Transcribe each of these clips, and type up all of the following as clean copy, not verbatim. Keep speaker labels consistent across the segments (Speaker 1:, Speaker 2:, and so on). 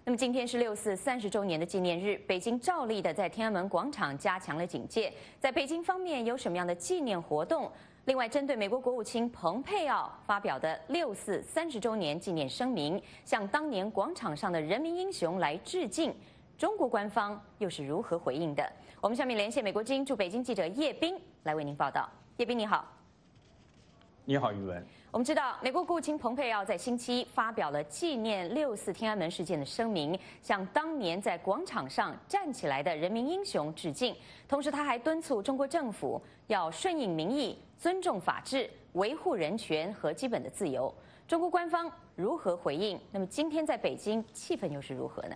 Speaker 1: 那么今天是6·4 30周年的纪念日，北京照例的在天安门广场加强了警戒。在北京方面有什么样的纪念活动？另外，针对美国国务卿蓬佩奥发表的6·4 30周年纪念声明，向当年广场上的人民英雄来致敬，中国官方又是如何回应的？我们下面连线美国之音驻北京记者叶斌来为您报道。叶斌，你好。
Speaker 2: 你好，宇文。
Speaker 1: 我们知道，美国国务卿蓬佩奥在星期一发表了纪念6·4天安门事件的声明，向当年在广场上站起来的人民英雄致敬。同时，他还敦促中国政府要顺应民意、尊重法治、维护人权和基本的自由。中国官方如何回应？那么今天在北京气氛又是如何呢？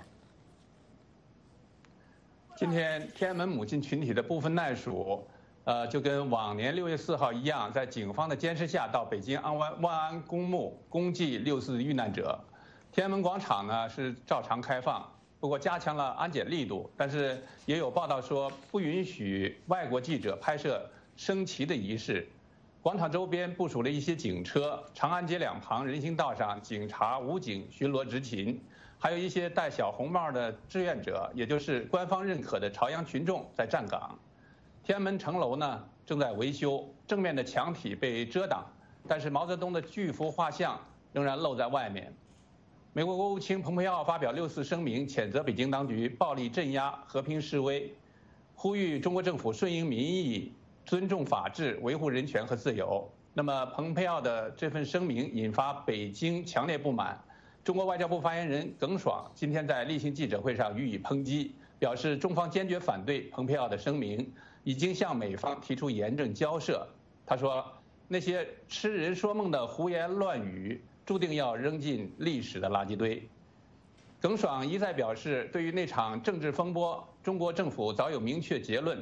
Speaker 2: 今天天安门母亲群体的部分耐属。就跟往年6月4号一样，在警方的监视下到北京万安公墓公祭6·4遇难者。天安门广场呢是照常开放，不过加强了安检力度，但是也有报道说不允许外国记者拍摄升旗的仪式。广场周边部署了一些警车，长安街两旁人行道上警察、武警巡逻执勤，还有一些戴小红帽的志愿者，也就是官方认可的朝阳群众在站岗。天安门城楼呢正在维修，正面的墙体被遮挡，但是毛泽东的巨幅画像仍然露在外面。美国国务卿蓬佩奥发表6·4声明，谴责北京当局暴力镇压和平示威，呼吁中国政府顺应民意、尊重法治、维护人权和自由。那么，蓬佩奥的这份声明引发北京强烈不满。中国外交部发言人耿爽今天在例行记者会上予以抨击，表示中方坚决反对蓬佩奥的声明，已经向美方提出严正交涉。他说，那些痴人说梦的胡言乱语，注定要扔进历史的垃圾堆。耿爽一再表示，对于那场政治风波，中国政府早有明确结论。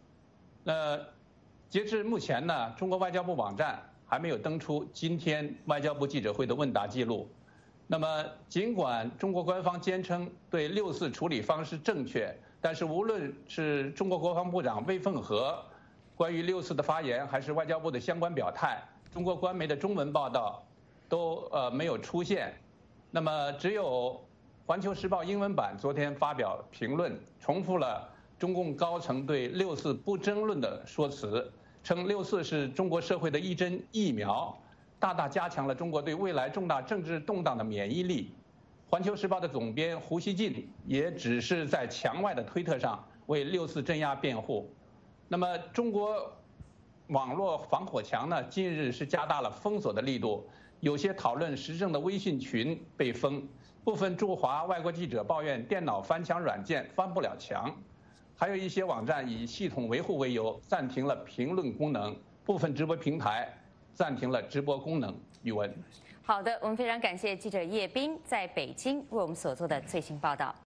Speaker 2: 截至目前呢，中国外交部网站还没有登出今天外交部记者会的问答记录。那么，尽管中国官方坚称对6·4处理方式正确，但是无论是中国国防部长魏凤和关于6·4的发言，还是外交部的相关表态，中国官媒的中文报道都没有出现。那么，只有《环球时报》英文版昨天发表评论，重复了中共高层对6·4不争论的说辞，称6·4是中国社会的一针疫苗，大大加强了中国对未来重大政治动荡的免疫力。环球时报的总编胡锡进也只是在墙外的推特上为6·4镇压辩护。那么，中国网络防火墙呢，近日是加大了封锁的力度，有些讨论时政的微信群被封，部分驻华外国记者抱怨电脑翻墙软件翻不了墙，还有一些网站以系统维护为由暂停了评论功能，部分直播平台暂停了直播功能。宇文，
Speaker 1: 好的，我们非常感谢记者叶斌在北京为我们所做的最新报道。